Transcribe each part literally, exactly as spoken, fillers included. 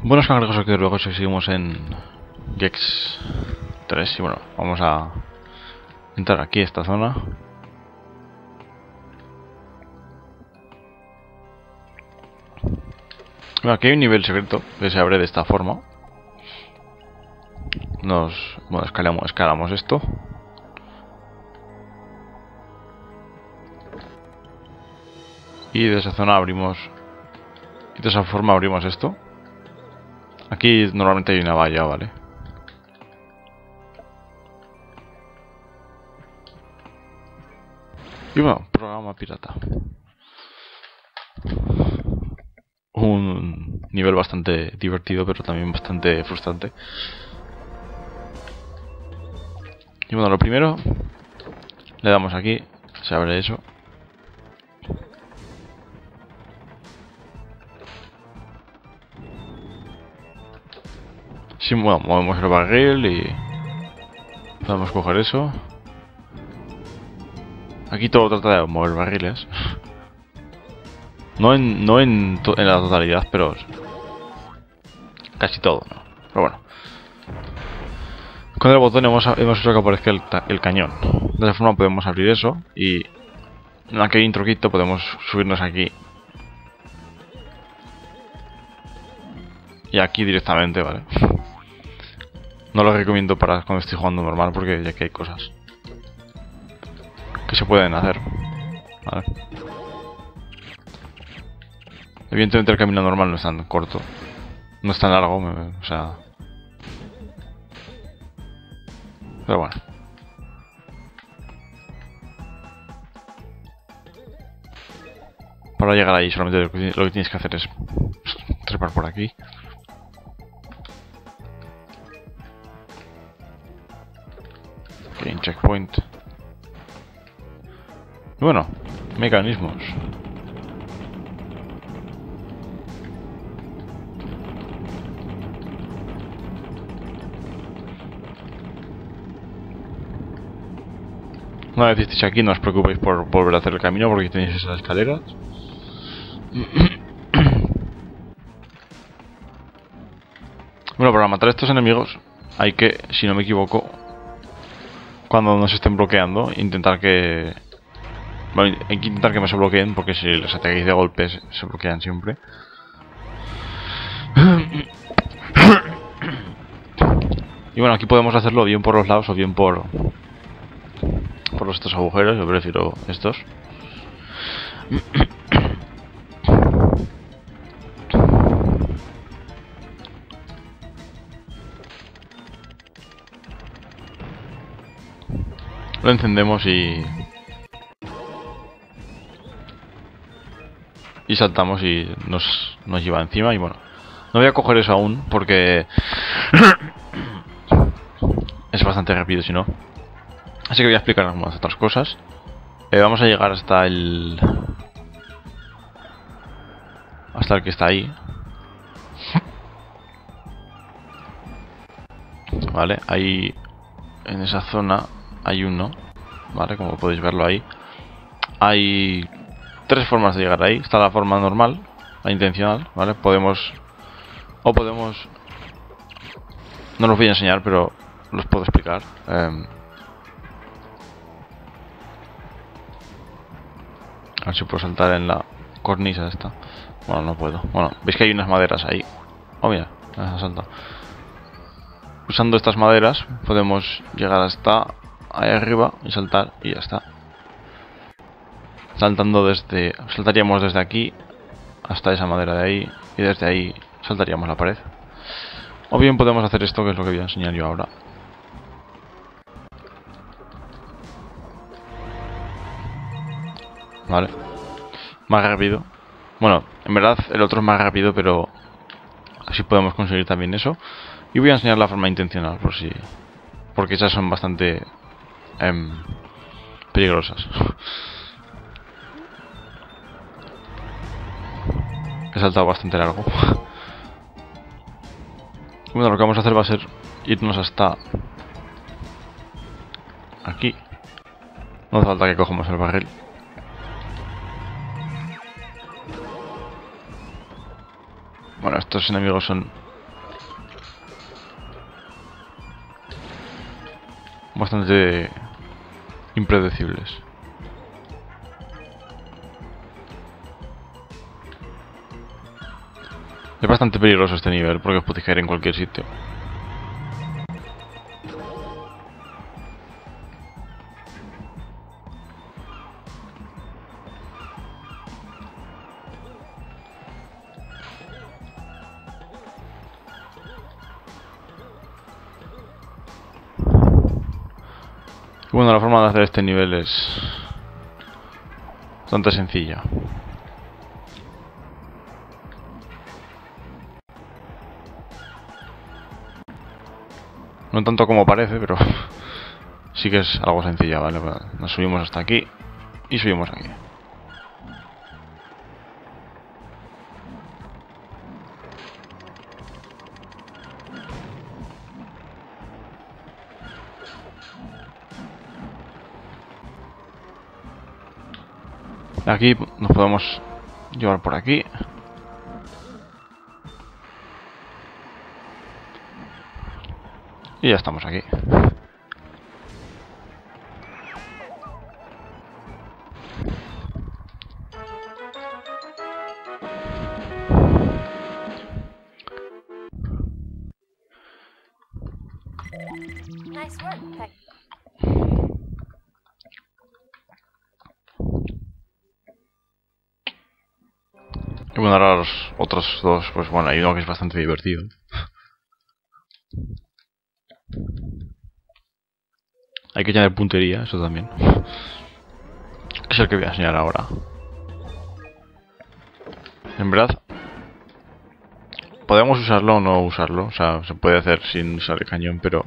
Buenos cangrejos, aquí luego seguimos en Gex tres y bueno, vamos a entrar aquí a esta zona. Bueno, aquí hay un nivel secreto que se abre de esta forma. Nos, bueno, escalamos, escalamos esto. Y de esa zona abrimos, y de esa forma abrimos esto. Aquí normalmente hay una valla, ¿vale? Y bueno, programa pirata. Un nivel bastante divertido, pero también bastante frustrante. Y bueno, lo primero, le damos aquí, se abre eso. Sí, bueno, movemos el barril y podemos coger eso. Aquí todo trata de mover barriles. No en, no en, to en la totalidad, pero casi todo, ¿no? Pero bueno. Con el botón hemos, hemos hecho que aparezca el, el cañón. De esa forma podemos abrir eso y en aquel truquito podemos subirnos aquí. Y aquí directamente, ¿vale? No lo recomiendo para cuando estoy jugando normal porque ya que hay cosas que se pueden hacer, ¿vale? Evidentemente el camino normal no es tan corto, no es tan largo, o sea... Pero bueno. Para llegar ahí solamente lo que, lo que tienes que hacer es trepar por aquí. Ok, checkpoint. Y bueno, mecanismos. Una vez estéis aquí, no os preocupéis por volver a hacer el camino porque tenéis esas escaleras. Bueno, para matar a estos enemigos hay que, si no me equivoco, cuando nos estén bloqueando, intentar que... Bueno, hay que intentar que no se bloqueen porque si les ataquéis de golpes se bloquean siempre. Y bueno, aquí podemos hacerlo bien por los lados o bien por... por estos agujeros, yo prefiero estos. Lo encendemos y... y saltamos y nos, nos lleva encima y bueno. No voy a coger eso aún porque... es bastante rápido si no. Así que voy a explicar algunas otras cosas. Eh, vamos a llegar hasta el... hasta el que está ahí. Vale, ahí... en esa zona hay uno. Vale, como podéis verlo ahí. Hay tres formas de llegar ahí. Está la forma normal, la intencional, ¿vale? Podemos... o podemos... no los voy a enseñar, pero los puedo explicar. Eh... A ver si puedo saltar en la cornisa esta. Bueno, no puedo. Bueno, veis que hay unas maderas ahí. Oh, mira, me salta. Usando estas maderas podemos llegar hasta ahí arriba y saltar y ya está. Saltando desde... saltaríamos desde aquí hasta esa madera de ahí y desde ahí saltaríamos la pared. O bien podemos hacer esto, que es lo que voy a enseñar yo ahora. Vale. Más rápido. Bueno, en verdad el otro es más rápido, pero así podemos conseguir también eso. Y voy a enseñar la forma intencional, por si... porque esas son bastante... Eh, peligrosas. He saltado bastante largo. Bueno, lo que vamos a hacer va a ser irnos hasta... aquí. No hace falta que cojamos el barril. Bueno, estos enemigos son bastante impredecibles. Es bastante peligroso este nivel porque os podéis caer en cualquier sitio. Y bueno, la forma de hacer este nivel es bastante sencilla. No tanto como parece, pero sí que es algo sencilla, ¿vale? Nos subimos hasta aquí y subimos aquí. Aquí nos podemos llevar por aquí. Y ya estamos aquí. Nice work, Peck. Y bueno, ahora los otros dos, pues bueno, hay uno que es bastante divertido. Hay que tener puntería, eso también. Es el que voy a enseñar ahora. En verdad, podemos usarlo o no usarlo. O sea, se puede hacer sin usar el cañón, pero...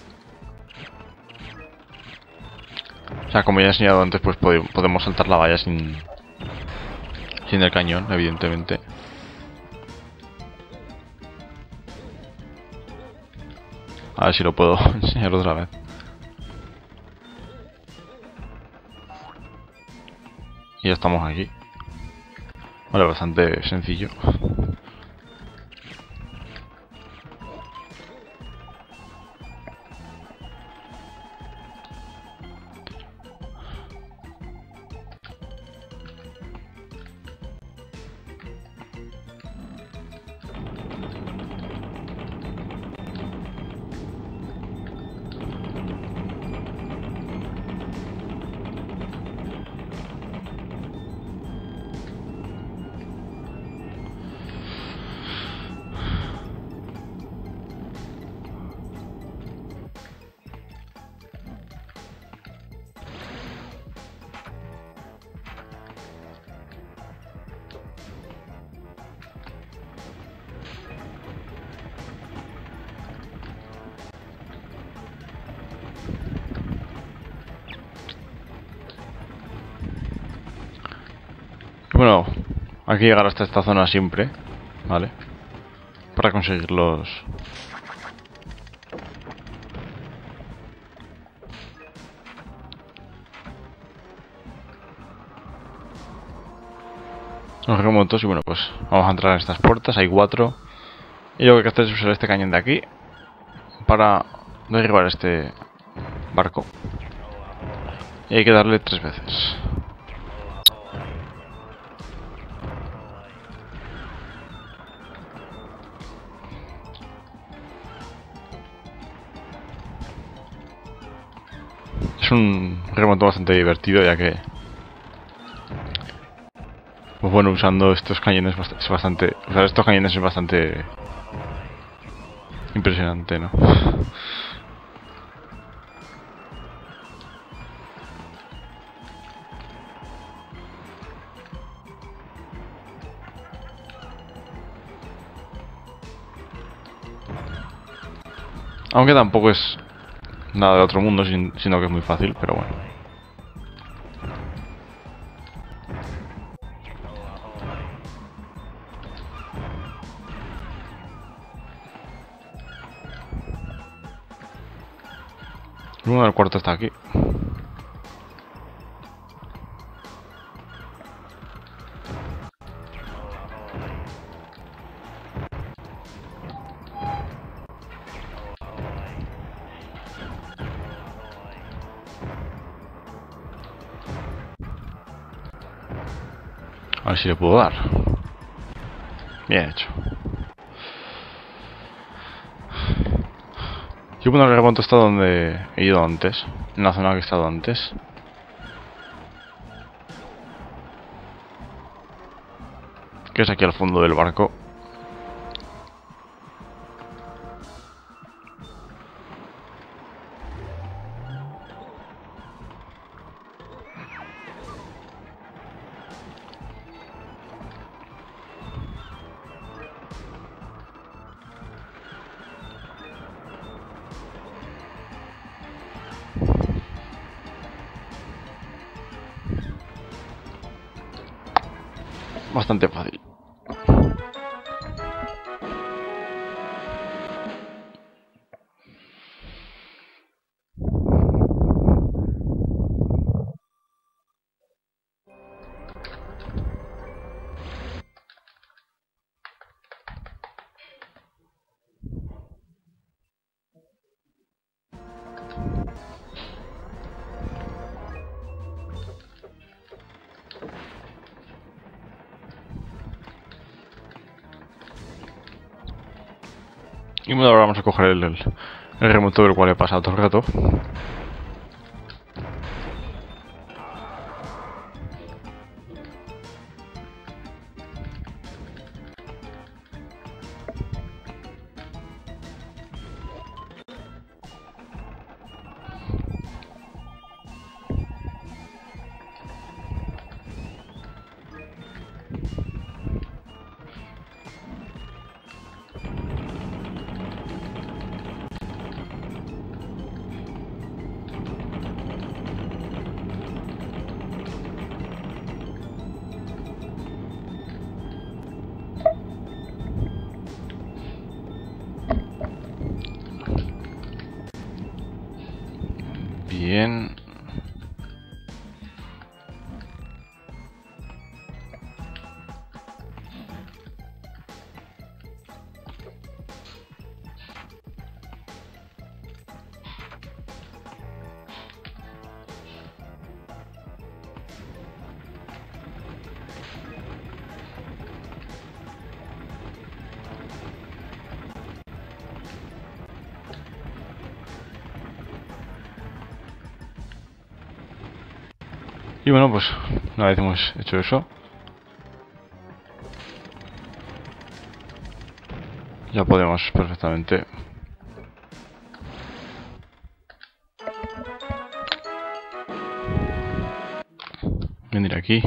O sea, como ya he enseñado antes, pues podemos saltar la valla sin... Sin el cañón, evidentemente. A ver si lo puedo enseñar otra vez. Y ya estamos aquí. Vale, bastante sencillo. Bueno, hay que llegar hasta esta zona siempre, ¿vale? Para conseguir los... los remotos. Y bueno, pues vamos a entrar en estas puertas, hay cuatro. Y lo que hay que hacer es usar este cañón de aquí para derribar este barco. Y hay que darle tres veces. Es un remoto bastante divertido, ya que... Pues bueno, usando estos cañones es bastante... Usar estos cañones es bastante... impresionante, ¿no? Aunque tampoco es nada de otro mundo, sino que es muy fácil, pero bueno. Uno del cuarto está aquí. A ver si le puedo dar. Bien hecho. Yo puedo remontar hasta donde he ido antes. En la zona que he estado antes. Que es aquí al fondo del barco. Bastante fácil. Y bueno, ahora vamos a coger el, el, el remoto del cual he pasado todo el rato. Bien. Y bueno, pues una vez hemos hecho eso, ya podemos perfectamente venir aquí.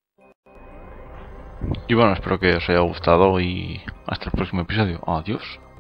Y bueno, espero que os haya gustado y hasta el próximo episodio. Adiós.